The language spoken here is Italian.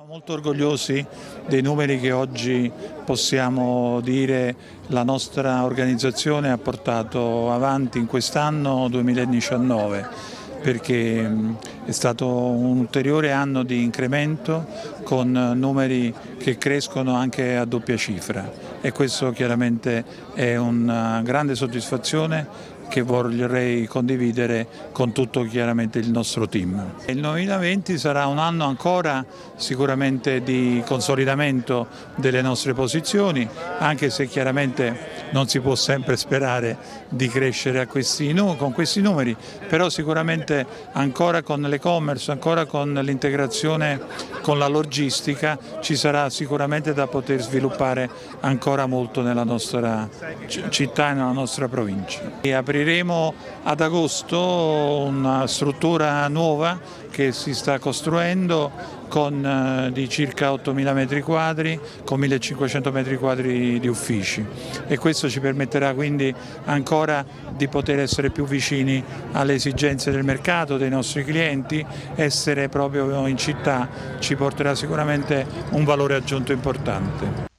Molto orgogliosi dei numeri che oggi possiamo dire la nostra organizzazione ha portato avanti in quest'anno 2019, perché è stato un ulteriore anno di incremento con numeri che crescono anche a doppia cifra e questo chiaramente è una grande soddisfazione che vorrei condividere con tutto chiaramente il nostro team. Il 2020 sarà un anno ancora sicuramente di consolidamento delle nostre posizioni, anche se chiaramente non si può sempre sperare di crescere con questi numeri, però sicuramente ancora con l'e-commerce, ancora con l'integrazione con la logistica ci sarà sicuramente da poter sviluppare ancora molto nella nostra città e nella nostra provincia. E apriremo ad agosto una struttura nuova che si sta costruendo di circa 8.000 metri quadri, con 1.500 metri quadri di uffici e questo ci permetterà quindi ancora di poter essere più vicini alle esigenze del mercato, dei nostri clienti, essere proprio in città ci porterà sicuramente un valore aggiunto importante.